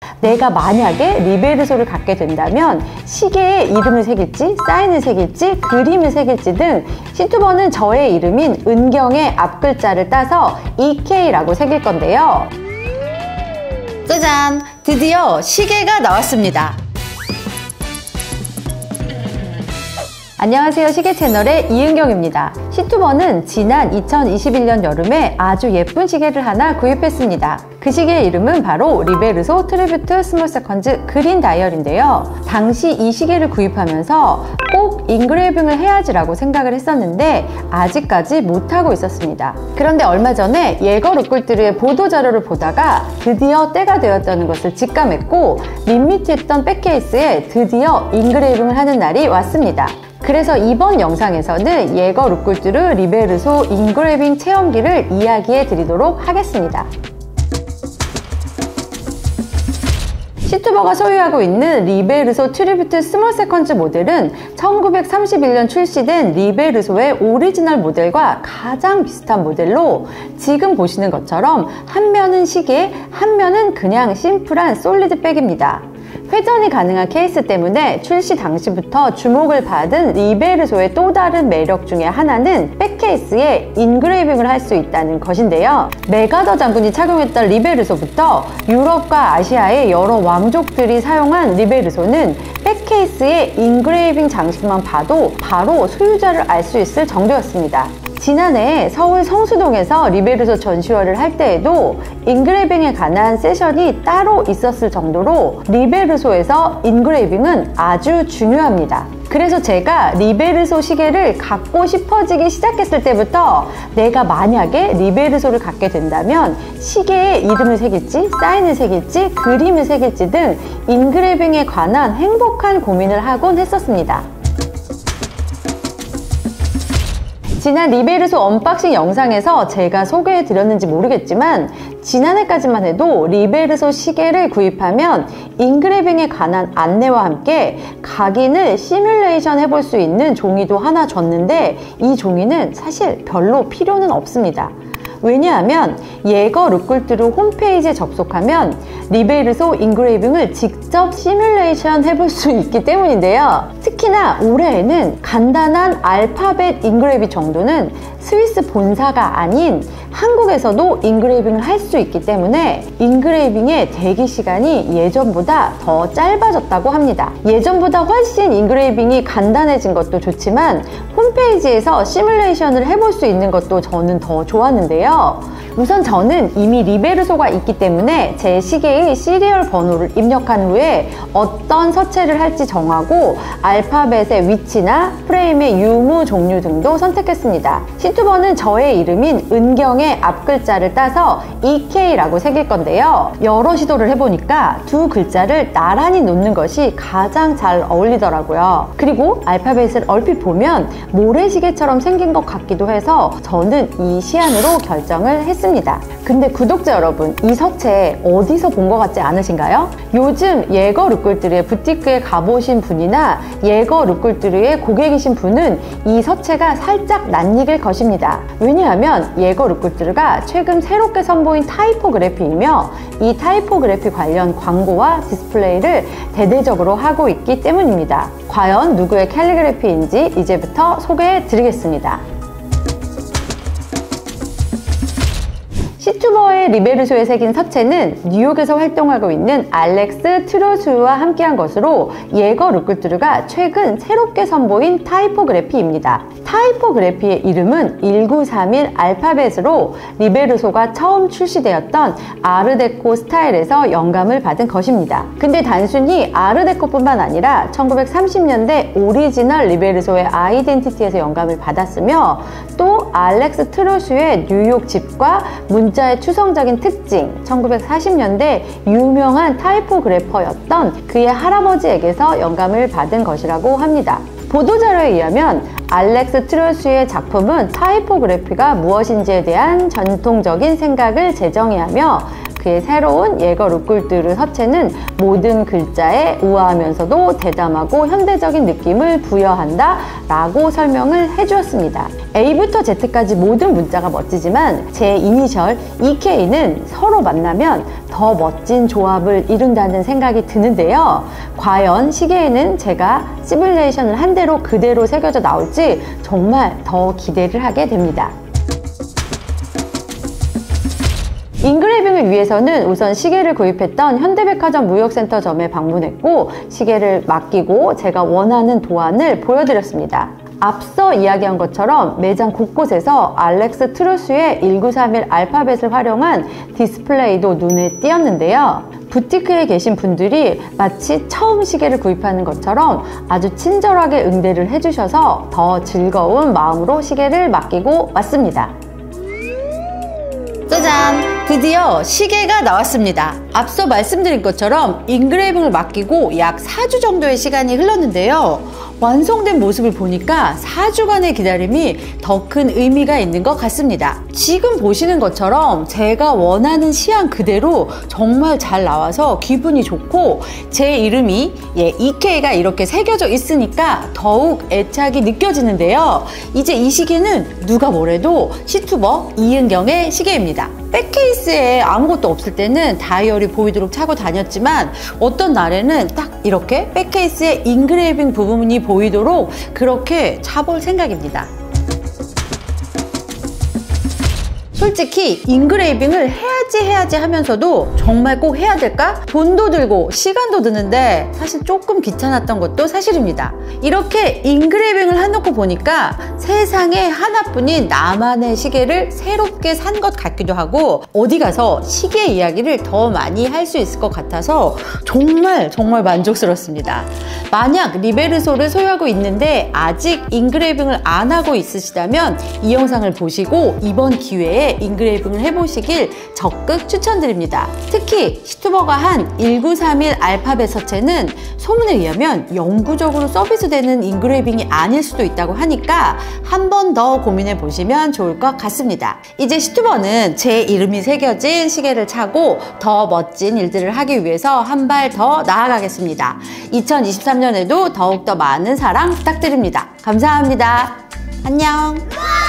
내가 만약에 리베르소를 갖게 된다면 시계에 이름을 새길지, 사인을 새길지, 그림을 새길지 등 시투버는 저의 이름인 은경의 앞글자를 따서 EK라고 새길 건데요. 짜잔! 드디어 시계가 나왔습니다. 안녕하세요. 시계 채널의 이은경입니다. 시투버는 지난 2021년 여름에 아주 예쁜 시계를 하나 구입했습니다. 그 시계의 이름은 바로 리베르소 트리뷰트 스몰 세컨즈 그린 다이얼인데요. 당시 이 시계를 구입하면서 꼭 인그레이빙을 해야지라고 생각을 했었는데 아직까지 못하고 있었습니다. 그런데 얼마 전에 예거 룩굴트르의 보도자료를 보다가 드디어 때가 되었다는 것을 직감했고 밋밋했던 백케이스에 드디어 인그레이빙을 하는 날이 왔습니다. 그래서 이번 영상에서는 예거 룩굴트르 리베르소 인그레이빙 체험기를 이야기해 드리도록 하겠습니다. 시투버가 소유하고 있는 리베르소 트리뷰트 스몰 세컨즈 모델은 1931년 출시된 리베르소의 오리지널 모델과 가장 비슷한 모델로 지금 보시는 것처럼 한 면은 시계, 한 면은 그냥 심플한 솔리드 백입니다. 회전이 가능한 케이스 때문에 출시 당시부터 주목을 받은 리베르소의 또 다른 매력 중에 하나는 백케이스에 인그레이빙을 할 수 있다는 것인데요. 메가더 장군이 착용했던 리베르소부터 유럽과 아시아의 여러 왕족들이 사용한 리베르소는 백케이스에 인그레이빙 장식만 봐도 바로 소유자를 알 수 있을 정도였습니다. 지난해 서울 성수동에서 리베르소 전시회를 할 때에도 인그레이빙에 관한 세션이 따로 있었을 정도로 리베르소에서 인그레이빙은 아주 중요합니다. 그래서 제가 리베르소 시계를 갖고 싶어지기 시작했을 때부터 내가 만약에 리베르소를 갖게 된다면 시계에 이름을 새길지, 사인을 새길지, 그림을 새길지 등 인그레이빙에 관한 행복한 고민을 하곤 했었습니다. 지난 리베르소 언박싱 영상에서 제가 소개해 드렸는지 모르겠지만 지난해까지만 해도 리베르소 시계를 구입하면 인그레이빙에 관한 안내와 함께 각인을 시뮬레이션 해볼 수 있는 종이도 하나 줬는데 이 종이는 사실 별로 필요는 없습니다. 왜냐하면 예거 룩굴트르 홈페이지에 접속하면 리베르소 인그레이빙을 직접 시뮬레이션 해볼 수 있기 때문인데요. 특히나 올해에는 간단한 알파벳 인그레이빙 정도는 스위스 본사가 아닌 한국에서도 인그레이빙을 할 수 있기 때문에 인그레이빙의 대기 시간이 예전보다 더 짧아졌다고 합니다. 예전보다 훨씬 인그레이빙이 간단해진 것도 좋지만 홈페이지에서 시뮬레이션을 해볼 수 있는 것도 저는 더 좋았는데요. 우선 저는 이미 리베르소가 있기 때문에 제 시계의 시리얼 번호를 입력한 후에 어떤 서체를 할지 정하고 알파벳의 위치나 프레임의 유무 종류 등도 선택했습니다. 시투버는 저의 이름인 은경의 앞글자를 따서 EK라고 새길 건데요. 여러 시도를 해보니까 두 글자를 나란히 놓는 것이 가장 잘 어울리더라고요. 그리고 알파벳을 얼핏 보면 모래시계처럼 생긴 것 같기도 해서 저는 이 시안으로 결정을 했습니다. 근데 구독자 여러분, 이 서체 어디서 본 것 같지 않으신가요? 요즘 예거 룩굴트르의 부티크에 가보신 분이나 예거 룩굴트르의 고객이신 분은 이 서체가 살짝 낯익을 것입니다. 왜냐하면 예거 룩굴트르가 최근 새롭게 선보인 타이포그래피이며 이 타이포그래피 관련 광고와 디스플레이를 대대적으로 하고 있기 때문입니다. 과연 누구의 캘리그래피인지 이제부터 소개해 드리겠습니다. 시투버의 리베르소에 새긴 서체는 뉴욕에서 활동하고 있는 알렉스 트로슈와 함께한 것으로 예거 룩굴트르가 최근 새롭게 선보인 타이포그래피입니다. 타이포그래피의 이름은 1931 알파벳으로 리베르소가 처음 출시되었던 아르데코 스타일에서 영감을 받은 것입니다. 근데 단순히 아르데코뿐만 아니라 1930년대 오리지널 리베르소의 아이덴티티에서 영감을 받았으며 또 알렉스 트로슈의 뉴욕 집과 문자의 추상적인 특징, 1940년대 유명한 타이포그래퍼였던 그의 할아버지에게서 영감을 받은 것이라고 합니다. 보도자료에 의하면 알렉스 트로슈의 작품은 타이포그래피가 무엇인지에 대한 전통적인 생각을 재정의하며 그의 새로운 예거 룩쿨뚜르 서체는 모든 글자에 우아하면서도 대담하고 현대적인 느낌을 부여한다 라고 설명을 해주었습니다. A부터 Z까지 모든 문자가 멋지지만 제 이니셜 EK는 서로 만나면 더 멋진 조합을 이룬다는 생각이 드는데요. 과연 시계에는 제가 시뮬레이션을 한 대로 그대로 새겨져 나올지 정말 더 기대를 하게 됩니다. 인그레이빙을 위해서는 우선 시계를 구입했던 현대백화점 무역센터점에 방문했고 시계를 맡기고 제가 원하는 도안을 보여드렸습니다. 앞서 이야기한 것처럼 매장 곳곳에서 알렉스 트루스의 1931 알파벳을 활용한 디스플레이도 눈에 띄었는데요. 부티크에 계신 분들이 마치 처음 시계를 구입하는 것처럼 아주 친절하게 응대를 해주셔서 더 즐거운 마음으로 시계를 맡기고 왔습니다. 짜잔! 드디어 시계가 나왔습니다. 앞서 말씀드린 것처럼 인그레이빙을 맡기고 약 4주 정도의 시간이 흘렀는데요. 완성된 모습을 보니까 4주간의 기다림이 더 큰 의미가 있는 것 같습니다. 지금 보시는 것처럼 제가 원하는 시향 그대로 정말 잘 나와서 기분이 좋고 제 이름이 EK가 이렇게 새겨져 있으니까 더욱 애착이 느껴지는데요. 이제 이 시계는 누가 뭐래도 시투버 이은경의 시계입니다. 백케이스에 아무것도 없을 때는 다이어리 보이도록 차고 다녔지만 어떤 날에는 딱 이렇게 백케이스에 인그레이빙 부분이 보이도록 그렇게 차볼 생각입니다. 솔직히 인그레이빙을 해야지 하면서도 정말 꼭 해야 될까? 돈도 들고 시간도 드는데 사실 조금 귀찮았던 것도 사실입니다. 이렇게 인그레이빙을 해놓고 보니까 세상에 하나뿐인 나만의 시계를 새롭게 산 것 같기도 하고 어디 가서 시계 이야기를 더 많이 할 수 있을 것 같아서 정말 만족스럽습니다. 만약 리베르소를 소유하고 있는데 아직 인그레이빙을 안 하고 있으시다면 이 영상을 보시고 이번 기회에 인그레이빙을 해보시길 적극 추천드립니다. 특히 시투버가 한 1931 알파벳 서체는 소문에 의하면 영구적으로 서비스되는 인그레이빙이 아닐 수도 있다고 하니까 한 번 더 고민해 보시면 좋을 것 같습니다. 이제 시투버는 제 이름이 새겨진 시계를 차고 더 멋진 일들을 하기 위해서 한 발 더 나아가겠습니다. 2023년에도 더욱더 많은 사랑 부탁드립니다. 감사합니다. 안녕.